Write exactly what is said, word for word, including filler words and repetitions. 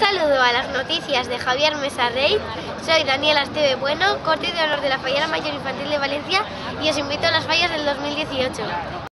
saludo a las noticias de Javier Mesa Rey. Soy Daniela Esteve Bueno, corte de honor de la Fallera Mayor Infantil de Valencia y os invito a las fallas del dos mil dieciocho.